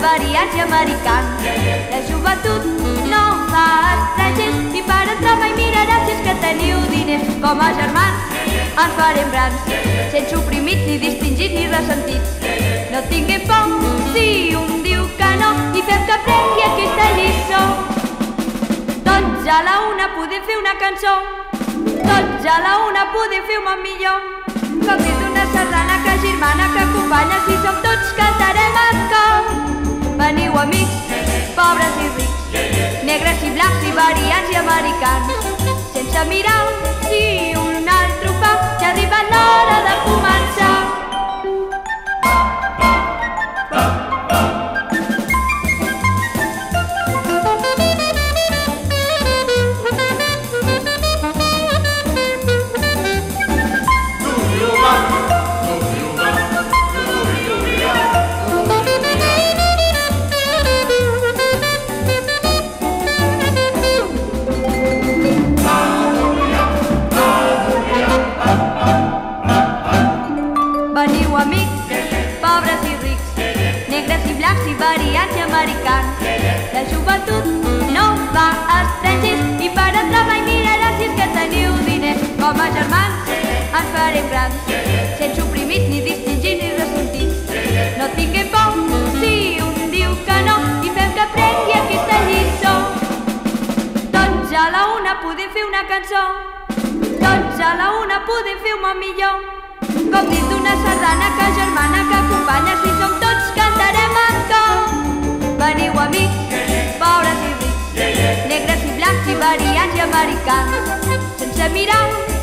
variats i americans. La joventut no fa estrangers i per entrar mai mirarà si és que teniu diners. Com a germans ens farem grans, sense oprimits ni distingits ni ressentits. No tinguem por si un diu que no i fem que aprengui aquesta lliçó. Tots a la una podem fer una cançó, tots a la una podem fer un món millor. Com és una sardana que germana que acompanya, si som tots cantarem en cor. Veniu amics, pobres i rics, negres i blancs i variants i americans, sense mirar si un altre ho fa, ja arriba l'hora de començar. Veniu amics, pobres i rics, negres i blancs i variants i americans. La joventut no fa estrangers i per entrar mai mirarà si és que teniu diners. Com a germans ens farem grans, sense oprimits ni distingits ni ressentits. No tinguem por si un diu que no i fem que aprengui aquesta lliçó. Tots a la una podem fer una cançó, tots a la una podem fer un món millor. Com dins d'una sardana que germana que acompanya, si som tots cantarem en cor. Veniu amics, pobres i rics, negres i blancs i variants i americans, sense mirar